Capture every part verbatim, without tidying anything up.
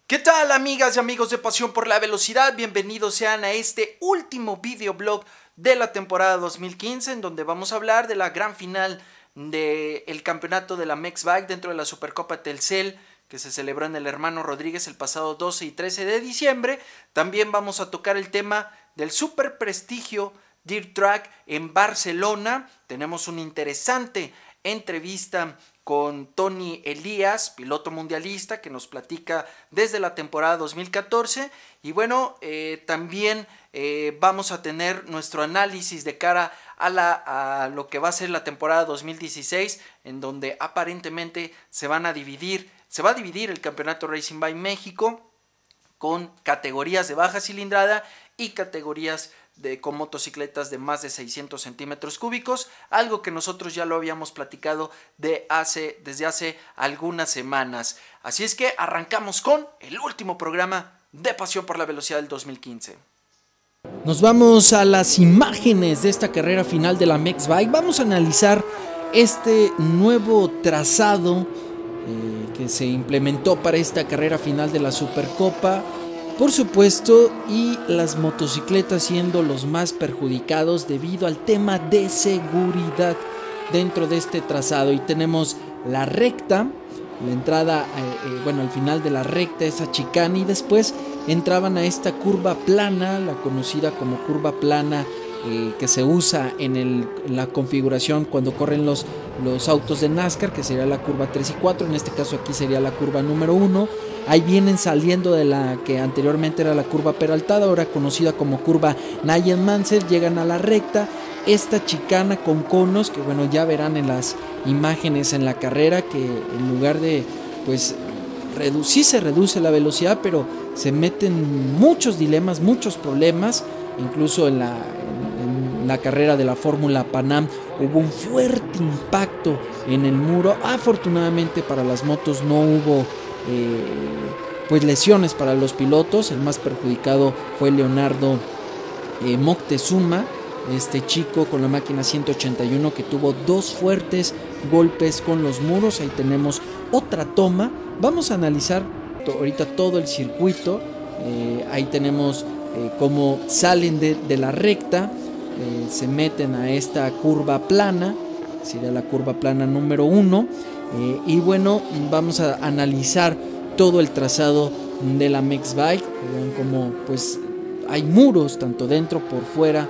¿Qué tal, amigas y amigos de Pasión por la Velocidad? Bienvenidos sean a este último videoblog de la temporada dos mil quince, en donde vamos a hablar de la gran final del campeonato de la Mexbike dentro de la Supercopa Telcel, que se celebró en el Hermano Rodríguez el pasado doce y trece de diciembre. También vamos a tocar el tema del super prestigio Dirt Track en Barcelona. Tenemos una interesante entrevista con Tony Elías, piloto mundialista, que nos platica desde la temporada dos mil catorce. Y bueno, eh, también eh, vamos a tener nuestro análisis de cara a, la, a lo que va a ser la temporada dos mil dieciséis, en donde aparentemente se van a dividir, se va a dividir el campeonato Racing Bike México con categorías de baja cilindrada y categorías de, con motocicletas de más de seiscientos centímetros cúbicos, algo que nosotros ya lo habíamos platicado de hace, desde hace algunas semanas. Así es que arrancamos con el último programa de Pasión por la Velocidad del dos mil quince. Nos vamos a las imágenes de esta carrera final de la Mexbike. Vamos a analizar este nuevo trazado eh, que se implementó para esta carrera final de la Supercopa, por supuesto, y las motocicletas siendo los más perjudicados debido al tema de seguridad dentro de este trazado. Y tenemos la recta, la entrada, eh, eh, bueno, al final de la recta, esa chicana, y después entraban a esta curva plana, la conocida como curva plana, eh, que se usa en, el, en la configuración cuando corren los, los autos de NASCAR, que sería la curva tres y cuatro, en este caso aquí sería la curva número uno. Ahí vienen saliendo de la que anteriormente era la curva peraltada, ahora conocida como curva Nigel Mansell, llegan a la recta, esta chicana con conos, que bueno, ya verán en las imágenes en la carrera, que en lugar de, pues, sí se reduce la velocidad, pero se meten muchos dilemas, muchos problemas. Incluso en la, en, en la carrera de la Fórmula Pan-Am hubo un fuerte impacto en el muro. Afortunadamente para las motos no hubo eh, pues lesiones para los pilotos. El más perjudicado fue Leonardo eh, Moctezuma, este chico con la máquina ciento ochenta y uno, que tuvo dos fuertes golpes con los muros. Ahí tenemos otra toma. Vamos a analizar to- ahorita todo el circuito. Eh, ahí tenemos eh, cómo salen de, de la recta, eh, se meten a esta curva plana, sería la curva plana número uno. Eh, y bueno, vamos a analizar todo el trazado de la Mexbike. Vean cómo pues hay muros tanto dentro por fuera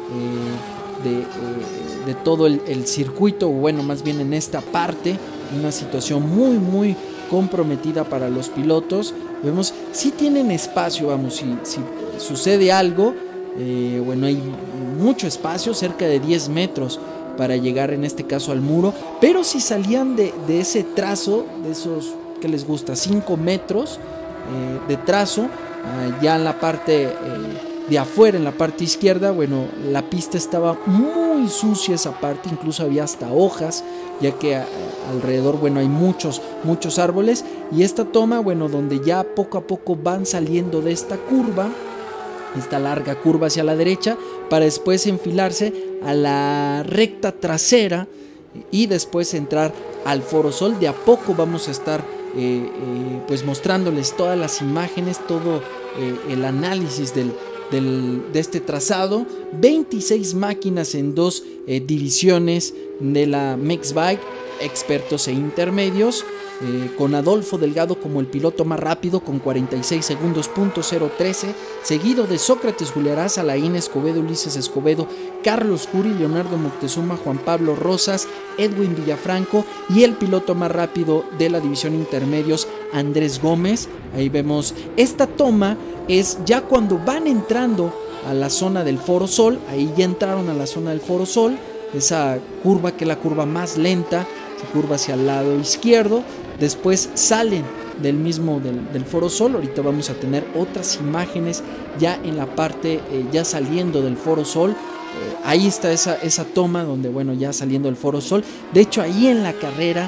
eh, de, eh, de todo el, el circuito, o bueno, más bien en esta parte, una situación muy muy comprometida para los pilotos. Vemos, si tienen espacio, vamos, si, si sucede algo, eh, bueno, hay mucho espacio, cerca de diez metros para llegar en este caso al muro, pero si salían de, de ese trazo, de esos que les gusta, cinco metros eh, de trazo, eh, ya en la parte eh, de afuera, en la parte izquierda, bueno, la pista estaba muy sucia esa parte, incluso había hasta hojas, ya que a, alrededor, bueno, hay muchos, muchos árboles. Y esta toma, bueno, donde ya poco a poco van saliendo de esta curva, esta larga curva hacia la derecha, para después enfilarse a la recta trasera y después entrar al Foro Sol. De a poco vamos a estar eh, eh, pues mostrándoles todas las imágenes, todo eh, el análisis del, del, de este trazado. veintiséis máquinas en dos eh, divisiones de la Mexbike, expertos e intermedios, eh, con Adolfo Delgado como el piloto más rápido con cuarenta y seis segundos punto cero trece, seguido de Sócrates Juliaraz, Alain Escobedo, Ulises Escobedo, Carlos Curi, Leonardo Moctezuma, Juan Pablo Rosas, Edwin Villafranco, y el piloto más rápido de la división intermedios, Andrés Gómez. Ahí vemos esta toma, es ya cuando van entrando a la zona del Foro Sol. Ahí ya entraron a la zona del Foro Sol, esa curva que es la curva más lenta, se curva hacia el lado izquierdo. Después salen del mismo del, del Foro Sol. Ahorita vamos a tener otras imágenes ya en la parte, eh, ya saliendo del Foro Sol. Eh, ahí está esa, esa toma donde, bueno, ya saliendo del Foro Sol. De hecho, ahí en la carrera,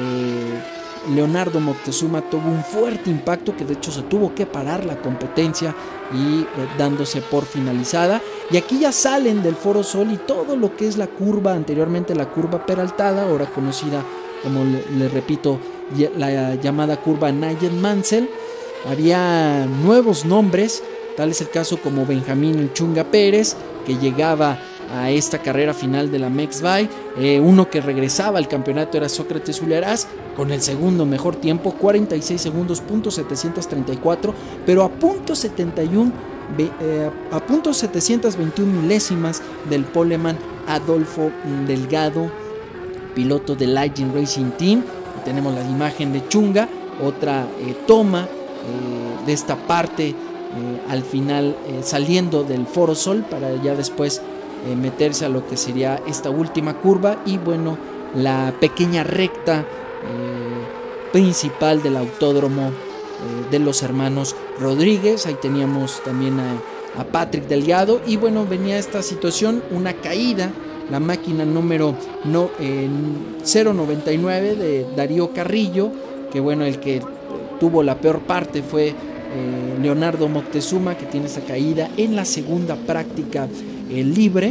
eh, Leonardo Moctezuma tuvo un fuerte impacto, que de hecho se tuvo que parar la competencia y eh, dándose por finalizada. Y aquí ya salen del Foro Sol y todo lo que es la curva, anteriormente la curva peraltada, ahora conocida como, le, le repito, la llamada curva Nigel Mansell. había nuevos nombres, tal es el caso como Benjamín El Chunga Pérez, que llegaba a esta carrera final de la Mexbike. Eh, uno que regresaba al campeonato era Sócrates Juliarás, con el segundo mejor tiempo, cuarenta y seis segundos, punto setecientos treinta y cuatro, pero a punto setenta y uno, eh, a punto setecientos veintiuno milésimas del poleman Adolfo Delgado, piloto del Legend Racing Team. Y tenemos la imagen de Chunga, otra eh, toma eh, de esta parte, eh, al final eh, saliendo del Foro Sol para ya después eh, meterse a lo que sería esta última curva y bueno, la pequeña recta eh, principal del autódromo eh, de los hermanos Rodríguez. Ahí teníamos también a, a Patrick Delgado y bueno, venía esta situación, una caída, la máquina número no, eh, cero noventa y nueve de Darío Carrillo, que bueno, el que tuvo la peor parte fue eh, Leonardo Moctezuma, que tiene esa caída en la segunda práctica eh, libre. eh,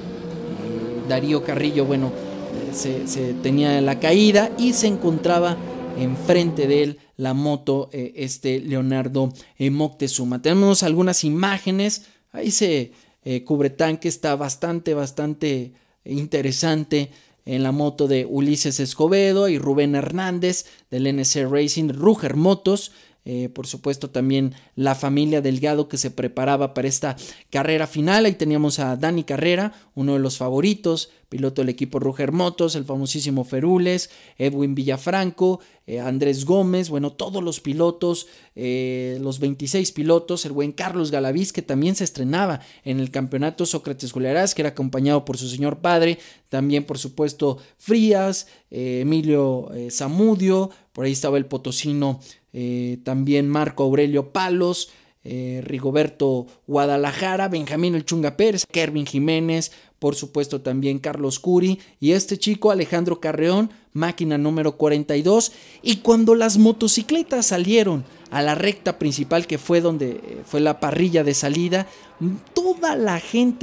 Darío Carrillo, bueno, eh, se, se tenía la caída y se encontraba enfrente de él la moto, eh, este Leonardo eh, Moctezuma. Tenemos algunas imágenes, ahí se eh, cubre tanque, está bastante, bastante interesante en la moto de Ulises Escobedo y Rubén Hernández del N C Racing, Ruger Motos. Eh, por supuesto también la familia Delgado que se preparaba para esta carrera final. Ahí teníamos a Dani Carrera, uno de los favoritos, piloto del equipo Ruger Motos, el famosísimo Ferules, Edwin Villafranco, eh, Andrés Gómez, bueno, todos los pilotos, eh, los veintiséis pilotos, el buen Carlos Galaviz, que también se estrenaba en el campeonato, Sócrates Juliarás, que era acompañado por su señor padre, también por supuesto Frías, eh, Emilio eh, Zamudio, por ahí estaba el potosino Eh, también Marco Aurelio Palos, eh, Rigoberto Guadalajara, Benjamín El Chunga Pérez, Kervin Jiménez, por supuesto también Carlos Curi y este chico Alejandro Carreón, máquina número cuarenta y dos. Y cuando las motocicletas salieron a la recta principal, que fue donde fue la parrilla de salida, toda la gente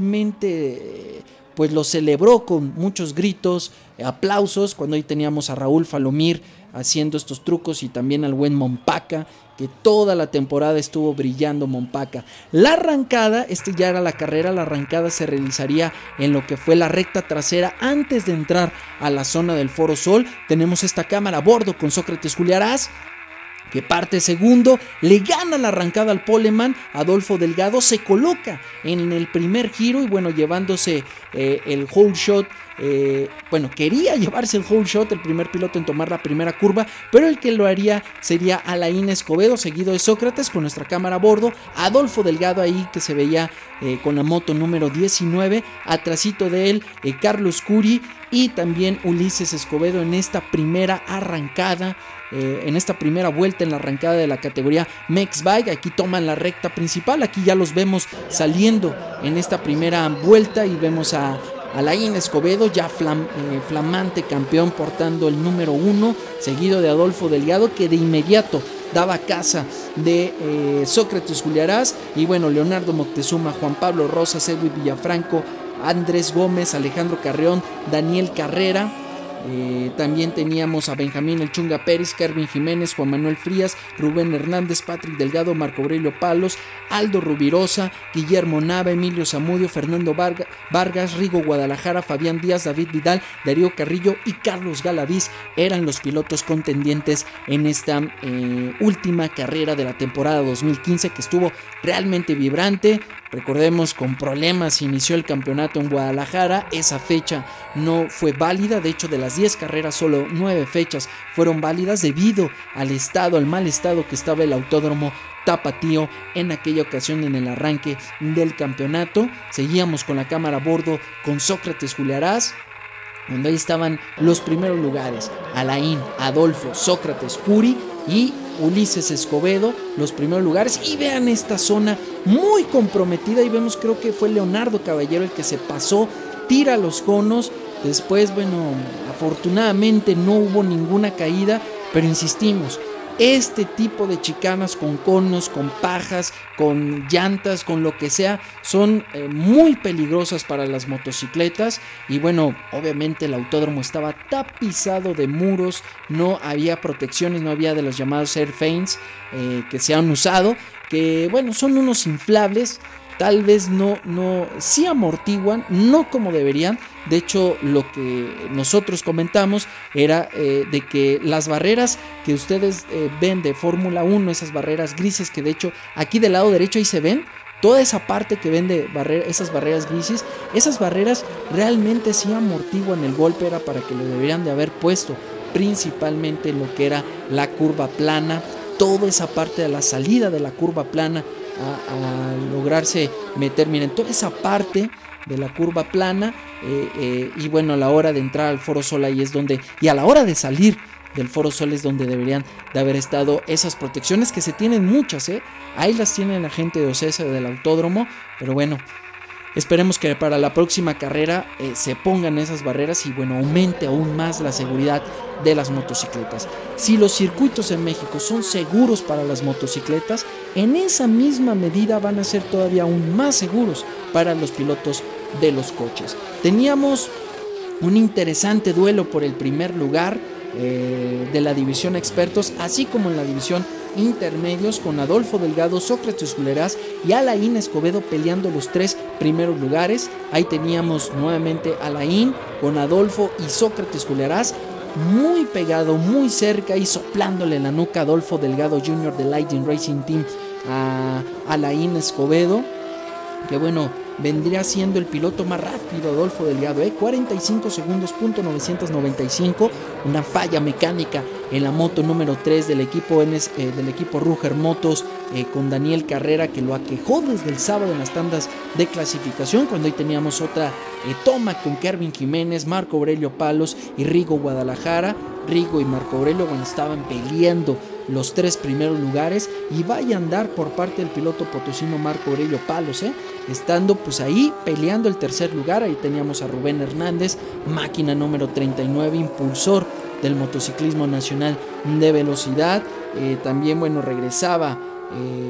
realmente pues lo celebró con muchos gritos, aplausos, cuando ahí teníamos a Raúl Falomir haciendo estos trucos y también al buen Mompaca, que toda la temporada estuvo brillando Mompaca. La arrancada, este ya era la carrera, la arrancada se realizaría en lo que fue la recta trasera antes de entrar a la zona del Foro Sol. Tenemos esta cámara a bordo con Sócrates Juliarás, que parte segundo, le gana la arrancada al poleman Adolfo Delgado, se coloca en el primer giro y bueno, llevándose eh, el whole shot. Eh, bueno, quería llevarse el whole shot, el primer piloto en tomar la primera curva, pero el que lo haría sería Alain Escobedo, seguido de Sócrates, con nuestra cámara a bordo, Adolfo Delgado ahí que se veía eh, con la moto número diecinueve, atrasito de él eh, Carlos Curi y también Ulises Escobedo en esta primera arrancada, eh, en esta primera vuelta en la arrancada de la categoría Mexbike. Aquí toman la recta principal, aquí ya los vemos saliendo en esta primera vuelta y vemos a Alain Escobedo, ya flam, eh, flamante campeón, portando el número uno, seguido de Adolfo Delgado, que de inmediato daba caza de eh, Sócrates Juliarás, y bueno, Leonardo Moctezuma, Juan Pablo Rosas, Edwin Villafranco, Andrés Gómez, Alejandro Carreón, Daniel Carrera. Eh, también teníamos a Benjamín El Chunga Pérez, Kervin Jiménez, Juan Manuel Frías, Rubén Hernández, Patrick Delgado, Marco Aurelio Palos, Aldo Rubirosa, Guillermo Nava, Emilio Zamudio, Fernando Vargas, Vargas, Rigo Guadalajara, Fabián Díaz, David Vidal, Darío Carrillo y Carlos Galaviz eran los pilotos contendientes en esta eh, última carrera de la temporada dos mil quince, que estuvo realmente vibrante. Recordemos, con problemas inició el campeonato en Guadalajara, esa fecha no fue válida, de hecho de las diez carreras solo nueve fechas fueron válidas debido al estado, al mal estado que estaba el autódromo tapatío en aquella ocasión en el arranque del campeonato. Seguíamos con la cámara a bordo con Sócrates Juliarás, donde ahí estaban los primeros lugares, Alain, Adolfo, Sócrates, Curi y Ulises Escobedo, los primeros lugares. Y vean esta zona muy comprometida, y vemos, creo que fue Leonardo Caballero el que se pasó, tira los conos. Después, bueno, afortunadamente no hubo ninguna caída, pero insistimos, este tipo de chicanas con conos, con pajas, con llantas, con lo que sea, son eh, muy peligrosas para las motocicletas. Y bueno, obviamente el autódromo estaba tapizado de muros, no había protecciones, no había de los llamados airfans eh, que se han usado, que bueno, son unos inflables. Tal vez no, no, sí amortiguan, no como deberían. De hecho, lo que nosotros comentamos era eh, de que las barreras que ustedes eh, ven de Fórmula uno, esas barreras grises que de hecho aquí del lado derecho ahí se ven, toda esa parte que ven de barrera, esas barreras grises, esas barreras realmente sí amortiguan el golpe, era para que lo deberían de haber puesto, principalmente lo que era la curva plana, toda esa parte de la salida de la curva plana. A, a lograrse meter, miren, toda esa parte de la curva plana eh, eh, y bueno, a la hora de entrar al Foro Sol ahí es donde, y a la hora de salir del Foro Sol es donde deberían de haber estado esas protecciones, que se tienen muchas, ¿eh? Ahí las tiene la gente de OCESA del autódromo, pero bueno, esperemos que para la próxima carrera eh, se pongan esas barreras y bueno, aumente aún más la seguridad de las motocicletas. Si los circuitos en México son seguros para las motocicletas, en esa misma medida van a ser todavía aún más seguros para los pilotos de los coches. Teníamos un interesante duelo por el primer lugar eh, de la división expertos, así como en la división intermedios, con Adolfo Delgado, Sócrates Julerás y Alain Escobedo peleando los tres primeros lugares. Ahí teníamos nuevamente a Alain con Adolfo y Sócrates Julerás, muy pegado, muy cerca y soplándole la nuca a Adolfo Delgado junior de Lightning Racing Team a Alain Escobedo, que bueno, vendría siendo el piloto más rápido Adolfo Delgado, ¿eh? cuarenta y cinco segundos punto novecientos noventa y cinco, una falla mecánica en la moto número tres del equipo, N S, eh, del equipo Ruger Motos eh, con Daniel Carrera, que lo aquejó desde el sábado en las tandas de clasificación, cuando ahí teníamos otra eh, toma con Kervin Jiménez, Marco Aurelio Palos y Rigo Guadalajara. Rigo y Marco Aurelio, bueno, estaban peleando los tres primeros lugares, y vaya a andar por parte del piloto potosino Marco Aurelio Palos, ¿eh? estando pues ahí peleando el tercer lugar. Ahí teníamos a Rubén Hernández, máquina número treinta y nueve, impulsor del motociclismo nacional de velocidad. Eh, también bueno, regresaba eh,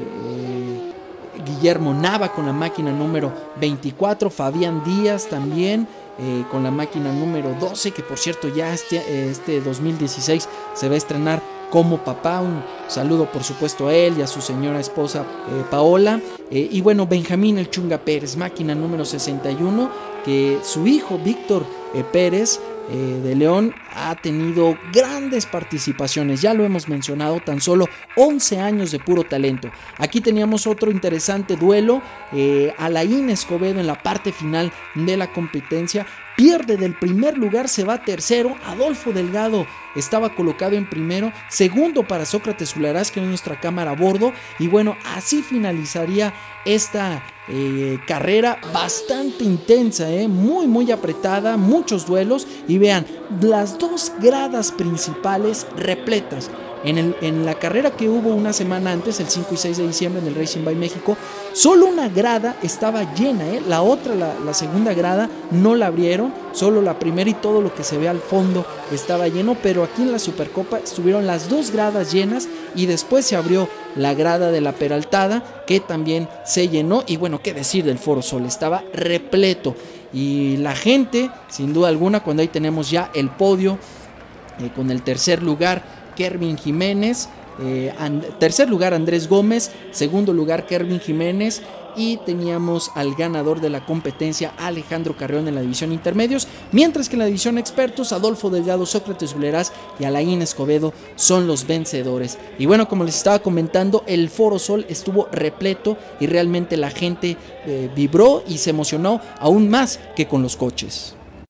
eh, Guillermo Nava con la máquina número veinticuatro, Fabián Díaz también eh, con la máquina número doce, que por cierto ya este, este dos mil dieciséis se va a estrenar como papá. Un saludo por supuesto a él y a su señora esposa eh, Paola. Eh, y bueno, Benjamín El Chunga Pérez, máquina número sesenta y uno, que su hijo Víctor eh, Pérez eh, de León ha tenido grandes participaciones, ya lo hemos mencionado, tan solo once años de puro talento. Aquí teníamos otro interesante duelo, eh, Alain Escobedo en la parte final de la competencia pierde del primer lugar, se va tercero. Adolfo Delgado estaba colocado en primero, segundo para Sócrates Julerás, que es nuestra cámara a bordo. Y bueno, así finalizaría esta eh, carrera bastante intensa, eh, muy muy apretada, muchos duelos. Y vean, las dos gradas principales repletas. En, el, en la carrera que hubo una semana antes, el cinco y seis de diciembre en el Racing by México, solo una grada estaba llena, ¿eh? La otra, la, la segunda grada, no la abrieron, solo la primera y todo lo que se ve al fondo estaba lleno, pero aquí en la Supercopa estuvieron las dos gradas llenas y después se abrió la grada de la Peraltada, que también se llenó. Y bueno, qué decir del Foro Sol, estaba repleto. Y la gente, sin duda alguna, cuando ahí tenemos ya el podio, eh, con el tercer lugar Kervin Jiménez, eh, and, tercer lugar Andrés Gómez, segundo lugar Kervin Jiménez, y teníamos al ganador de la competencia Alejandro Carrión en la división intermedios, mientras que en la división expertos Adolfo Delgado, Sócrates Julerás y Alain Escobedo son los vencedores. Y bueno, como les estaba comentando, el Foro Sol estuvo repleto y realmente la gente eh, vibró y se emocionó aún más que con los coches.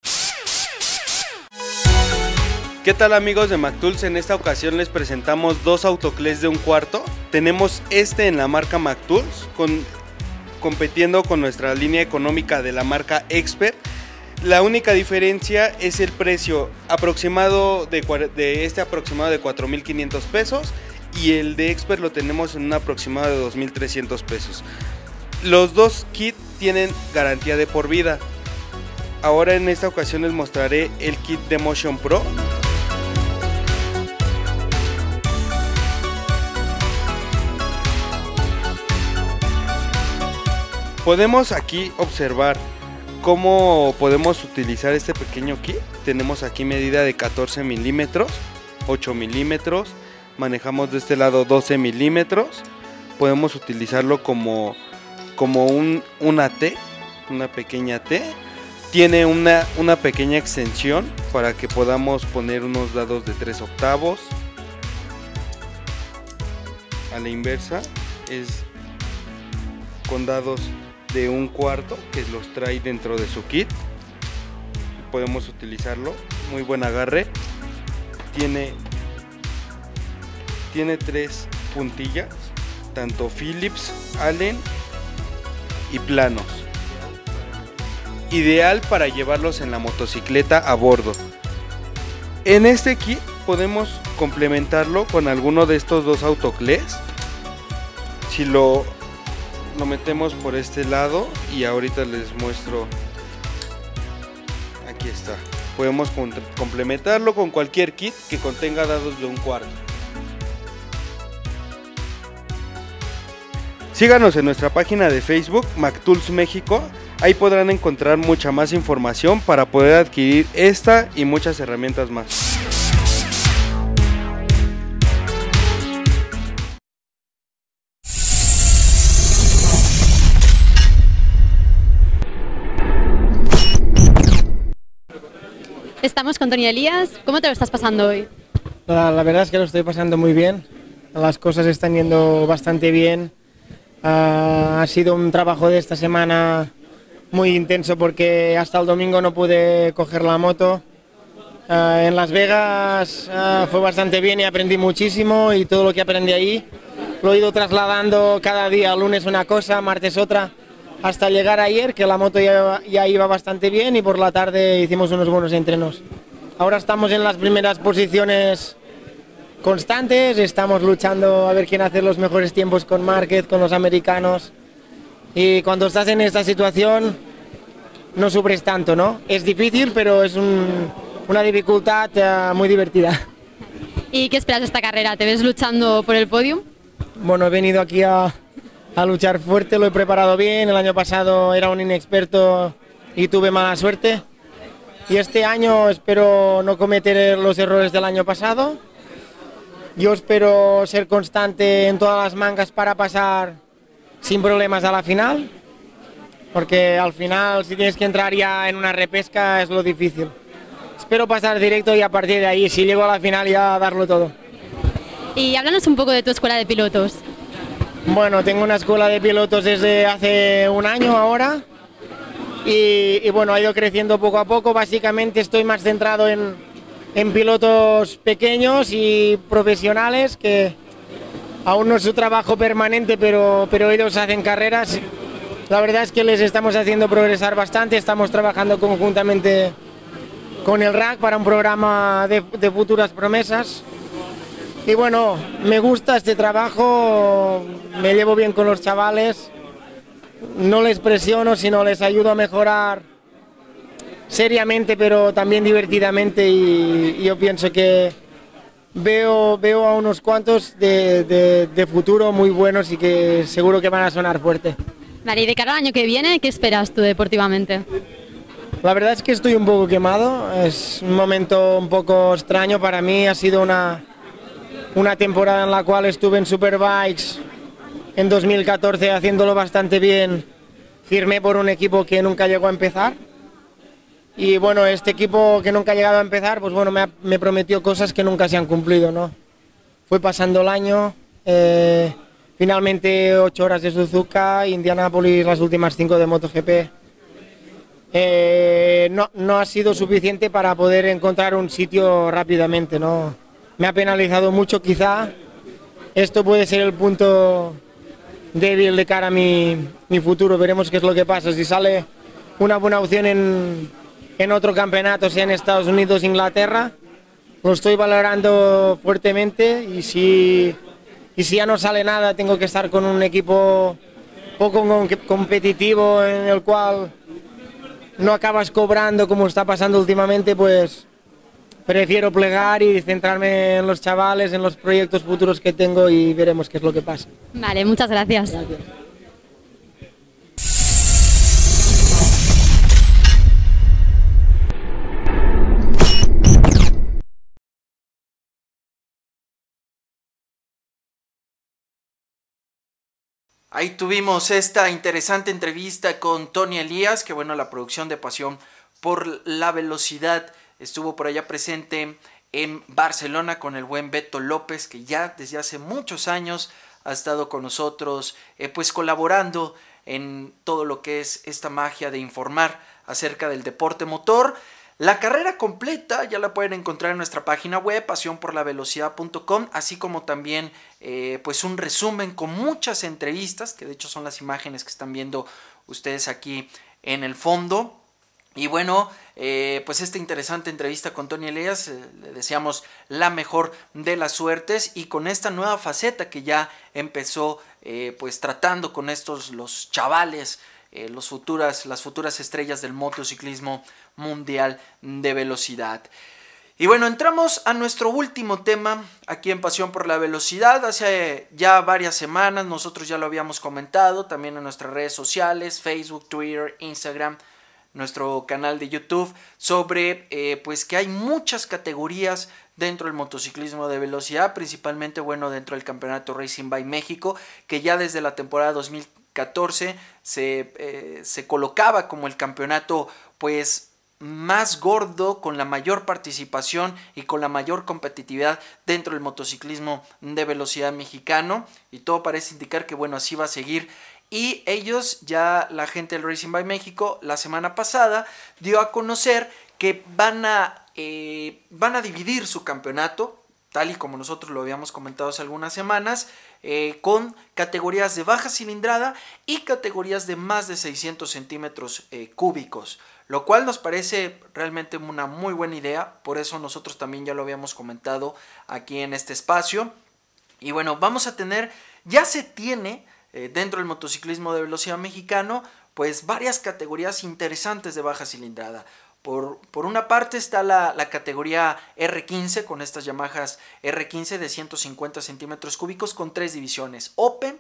¿Qué tal amigos de MacTools? En esta ocasión les presentamos dos autoclaves de un cuarto. Tenemos este en la marca MacTools, con, compitiendo con nuestra línea económica de la marca Expert. La única diferencia es el precio aproximado de, de este aproximado de cuatro mil quinientos pesos, y el de Expert lo tenemos en un aproximado de dos mil trescientos pesos. Los dos kits tienen garantía de por vida. Ahora en esta ocasión les mostraré el kit de Motion Pro. Podemos aquí observar cómo podemos utilizar este pequeño kit. Tenemos aquí medida de catorce milímetros, ocho milímetros, manejamos de este lado doce milímetros. Podemos utilizarlo como, como un, una T, una pequeña T. Tiene una, una pequeña extensión para que podamos poner unos dados de tres octavos. A la inversa es con dados de un cuarto que los trae dentro de su kit. Podemos utilizarlo, muy buen agarre. Tiene, tiene tres puntillas, tanto Phillips, Allen y planos. Ideal para llevarlos en la motocicleta a bordo. En este kit podemos complementarlo con alguno de estos dos autoclays. Si lo, lo metemos por este lado, y ahorita les muestro, aquí está. Podemos complementarlo con cualquier kit que contenga dados de un cuarto. Síganos en nuestra página de Facebook, MacTools México. Ahí podrán encontrar mucha más información para poder adquirir esta y muchas herramientas más. Estamos con Tony Elías. ¿Cómo te lo estás pasando hoy? La, la verdad es que lo estoy pasando muy bien. Las cosas están yendo bastante bien. Uh, ha sido un trabajo de esta semana muy intenso porque hasta el domingo no pude coger la moto. Uh, en Las Vegas uh, fue bastante bien y aprendí muchísimo, y todo lo que aprendí ahí lo he ido trasladando cada día, lunes una cosa, martes otra, hasta llegar ayer, que la moto ya, ya iba bastante bien, y por la tarde hicimos unos buenos entrenos. Ahora estamos en las primeras posiciones constantes, estamos luchando a ver quién hace los mejores tiempos con Márquez, con los americanos, y cuando estás en esta situación no sufres tanto, ¿no? Es difícil, pero es un, una dificultad uh, muy divertida. ¿Y qué esperas de esta carrera? ¿Te ves luchando por el podium? Bueno, he venido aquí a, a luchar fuerte, lo he preparado bien. El año pasado era un inexperto y tuve mala suerte, y este año espero no cometer los errores del año pasado. Yo espero ser constante en todas las mangas para pasar sin problemas a la final, porque al final si tienes que entrar ya en una repesca es lo difícil. Espero pasar directo y a partir de ahí, si llego a la final, ya darlo todo. Y háblanos un poco de tu escuela de pilotos. Bueno, tengo una escuela de pilotos desde hace un año ahora, y, y bueno, ha ido creciendo poco a poco. Básicamente estoy más centrado en, en pilotos pequeños y profesionales, que aún no es su trabajo permanente, pero, pero ellos hacen carreras. La verdad es que les estamos haciendo progresar bastante. Estamos trabajando conjuntamente con el R A C para un programa de, de futuras promesas. Y bueno, me gusta este trabajo, me llevo bien con los chavales, no les presiono, sino les ayudo a mejorar seriamente, pero también divertidamente, y, y yo pienso que Veo, veo a unos cuantos de, de, de futuro muy buenos y que seguro que van a sonar fuerte. Vale, y de cara al año que viene, ¿qué esperas tú deportivamente? La verdad es que estoy un poco quemado, es un momento un poco extraño para mí. Ha sido una, una temporada en la cual estuve en Superbikes en dos mil catorce haciéndolo bastante bien. Firmé por un equipo que nunca llegó a empezar. Y bueno, este equipo que nunca ha llegado a empezar, pues bueno, me, ha, me prometió cosas que nunca se han cumplido, ¿no? Fue pasando el año, eh, finalmente ocho horas de Suzuka, Indianápolis las últimas cinco de MotoGP. Eh, no, no ha sido suficiente para poder encontrar un sitio rápidamente, ¿no? Me ha penalizado mucho quizá. Esto puede ser el punto débil de cara a mi, mi futuro, veremos qué es lo que pasa. Si sale una buena opción en... en otro campeonato, sea en Estados Unidos, Inglaterra, lo estoy valorando fuertemente, y si, y si ya no sale nada, tengo que estar con un equipo poco competitivo en el cual no acabas cobrando como está pasando últimamente, pues prefiero plegar y centrarme en los chavales, en los proyectos futuros que tengo, y veremos qué es lo que pasa. Vale, muchas gracias. Gracias. Ahí tuvimos esta interesante entrevista con Tony Elías, que bueno, la producción de Pasión por la Velocidad estuvo por allá presente en Barcelona con el buen Beto López, que ya desde hace muchos años ha estado con nosotros eh, pues colaborando en todo lo que es esta magia de informar acerca del deporte motor. La carrera completa ya la pueden encontrar en nuestra página web pasión por la velocidad punto com, así como también eh, pues un resumen con muchas entrevistas, que de hecho son las imágenes que están viendo ustedes aquí en el fondo. Y bueno, eh, pues esta interesante entrevista con Tony Elías, eh, le deseamos la mejor de las suertes, y con esta nueva faceta que ya empezó eh, pues tratando con estos los chavales, eh, los futuras, las futuras estrellas del motociclismo mundial de velocidad. Y bueno, entramos a nuestro último tema aquí en Pasión por la Velocidad. Hace ya varias semanas nosotros ya lo habíamos comentado, también en nuestras redes sociales, Facebook, Twitter, Instagram, nuestro canal de YouTube, sobre eh, pues que hay muchas categorías dentro del motociclismo de velocidad, principalmente bueno dentro del campeonato Racing by México, que ya desde la temporada dos mil catorce se, eh, se colocaba como el campeonato pues más gordo, con la mayor participación y con la mayor competitividad dentro del motociclismo de velocidad mexicano, y todo parece indicar que bueno, así va a seguir. Y ellos, ya la gente del Racing by México, la semana pasada dio a conocer que van a, eh, van a dividir su campeonato, tal y como nosotros lo habíamos comentado hace algunas semanas, eh, con categorías de baja cilindrada y categorías de más de seiscientos centímetros eh, cúbicos, lo cual nos parece realmente una muy buena idea. Por eso nosotros también ya lo habíamos comentado aquí en este espacio. Y bueno, vamos a tener, ya se tiene eh, dentro del motociclismo de velocidad mexicano, pues varias categorías interesantes de baja cilindrada. Por, por una parte está la, la categoría R quince, con estas Yamahas R quince de ciento cincuenta centímetros cúbicos, con tres divisiones: Open,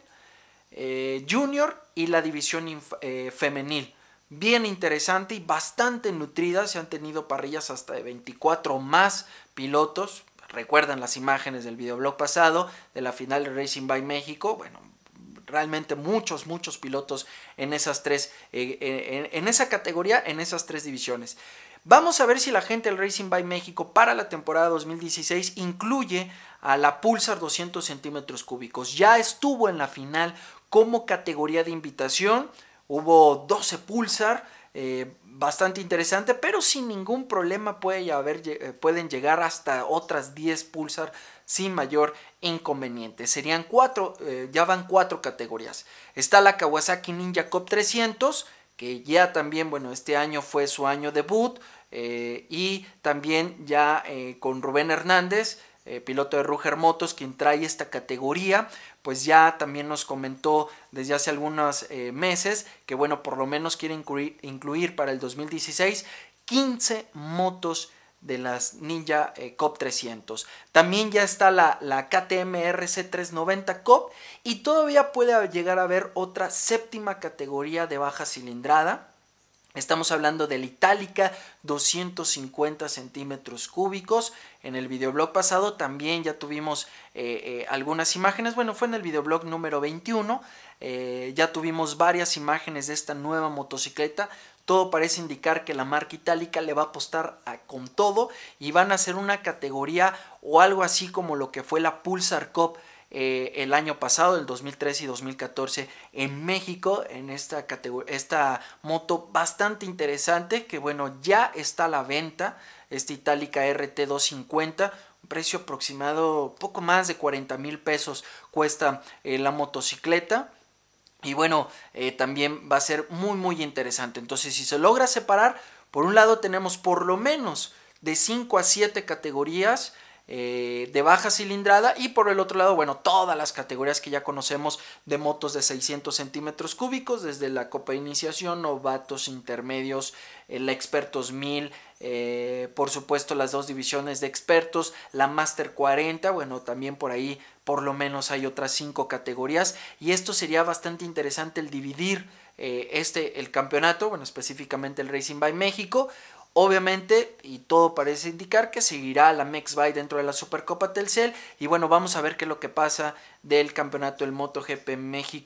eh, Junior y la división inf, eh, femenil. Bien interesante y bastante nutrida, se han tenido parrillas hasta de veinticuatro más pilotos. Recuerdan las imágenes del videoblog pasado de la final de Racing by México. Bueno, realmente muchos, muchos pilotos en esas tres, eh, en, en esa categoría, en esas tres divisiones. Vamos a ver si la gente del Racing by México para la temporada dos mil dieciséis incluye a la Pulsar doscientos centímetros cúbicos. Ya estuvo en la final como categoría de invitación. Hubo doce Pulsar, eh, bastante interesante, pero sin ningún problema puede haber, eh, pueden llegar hasta otras diez Pulsar sin mayor inconveniente. Serían cuatro, eh, ya van cuatro categorías. Está la Kawasaki Ninja Cup trescientos, que ya también, bueno, este año fue su año debut, eh, y también ya eh, con Rubén Hernández, eh, piloto de Ruger Motos, quien trae esta categoría, pues ya también nos comentó desde hace algunos eh, meses que bueno, por lo menos quiere incluir, incluir para el dos mil dieciséis quince motos de las Ninja eh, Cup trescientos. También ya está la, la K T M R C trescientos noventa Cup, y todavía puede llegar a haber otra séptima categoría de baja cilindrada. Estamos hablando del Itálica doscientos cincuenta centímetros cúbicos. En el videoblog pasado también ya tuvimos eh, eh, algunas imágenes. Bueno, fue en el videoblog número veintiuno. Eh, ya tuvimos varias imágenes de esta nueva motocicleta. Todo parece indicar que la marca Itálica le va a apostar a, con todo, y van a hacer una categoría o algo así como lo que fue la Pulsar Cup Eh, el año pasado, el dos mil trece y dos mil catorce en México, en esta categoría, esta moto bastante interesante que bueno, ya está a la venta, esta Itálica R T doscientos cincuenta, un precio aproximado poco más de cuarenta mil pesos cuesta eh, la motocicleta. Y bueno, eh, también va a ser muy muy interesante. Entonces, si se logra separar, por un lado tenemos por lo menos de cinco a siete categorías Eh, de baja cilindrada, y por el otro lado, bueno, todas las categorías que ya conocemos de motos de seiscientos centímetros cúbicos, desde la Copa de Iniciación, novatos, intermedios, el Expertos mil, eh, por supuesto las dos divisiones de expertos, la Master cuarenta, bueno, también por ahí por lo menos hay otras cinco categorías, y esto sería bastante interesante el dividir eh, este, el campeonato, bueno, específicamente el Racing by México. Obviamente, y todo parece indicar que seguirá la MexBike dentro de la Supercopa Telcel. Y bueno, vamos a ver qué es lo que pasa del campeonato del MotoGP México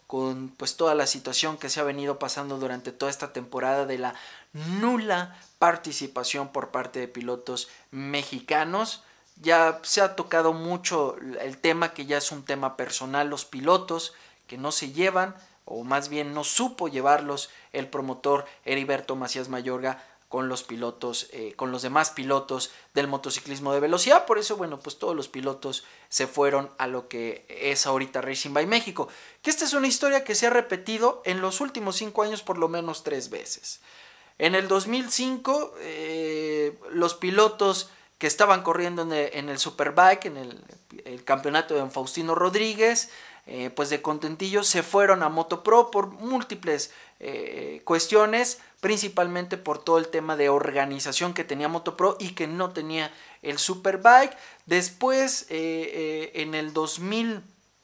con pues toda la situación que se ha venido pasando durante toda esta temporada de la nula participación por parte de pilotos mexicanos. Ya se ha tocado mucho el tema, que ya es un tema personal, los pilotos que no se llevan, o más bien no supo llevarlos el promotor Heriberto Macías Mayorga con los pilotos, eh, con los demás pilotos del motociclismo de velocidad. Por eso, bueno, pues todos los pilotos se fueron a lo que es ahorita Racing by México, que esta es una historia que se ha repetido en los últimos cinco años por lo menos tres veces. En el dos mil cinco, eh, los pilotos que estaban corriendo en el, en el Superbike, en el, el campeonato de don Faustino Rodríguez, eh, pues de contentillo se fueron a Motopro por múltiples eh, cuestiones, principalmente por todo el tema de organización que tenía Motopro y que no tenía el Superbike. Después, eh, eh, en el dos mil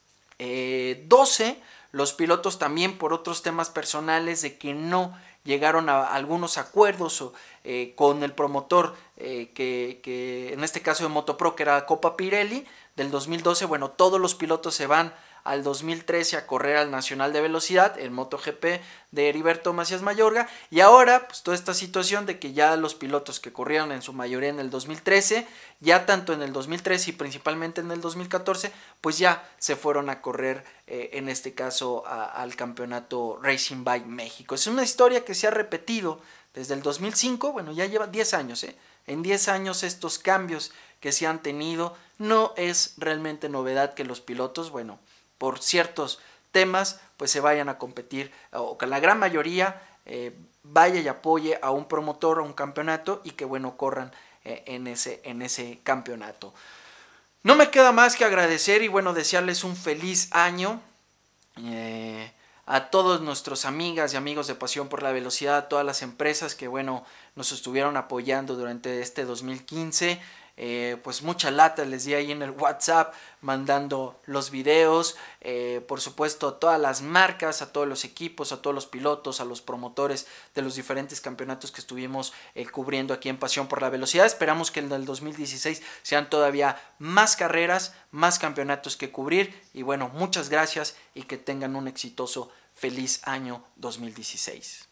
doce, los pilotos también por otros temas personales de que no llegaron a algunos acuerdos o, eh, con el promotor, eh, que, que en este caso de Motopro, que era Copa Pirelli, del dos mil doce, bueno, todos los pilotos se van al dos mil trece a correr al Nacional de Velocidad, el MotoGP de Heriberto Macías Mayorga, y ahora pues toda esta situación de que ya los pilotos que corrieron en su mayoría en el dos mil trece, ya tanto en el dos mil trece y principalmente en el dos mil catorce, pues ya se fueron a correr eh, en este caso a, al campeonato Racing by México. Es una historia que se ha repetido desde el dos mil cinco, bueno, ya lleva diez años, ¿eh? En diez años estos cambios que se han tenido, no es realmente novedad que los pilotos, bueno, por ciertos temas, pues se vayan a competir, o que la gran mayoría eh, vaya y apoye a un promotor, a un campeonato, y que bueno, corran eh, en, ese, en ese campeonato. No me queda más que agradecer y bueno, desearles un feliz año eh, a todos nuestros amigas y amigos de Pasión por la Velocidad, a todas las empresas que bueno, nos estuvieron apoyando durante este dos mil quince. Eh, pues mucha lata les di ahí en el WhatsApp mandando los videos, eh, por supuesto a todas las marcas, a todos los equipos, a todos los pilotos, a los promotores de los diferentes campeonatos que estuvimos eh, cubriendo aquí en Pasión por la Velocidad. Esperamos que en el dos mil dieciséis sean todavía más carreras, más campeonatos que cubrir, y bueno, muchas gracias y que tengan un exitoso, feliz año dos mil dieciséis.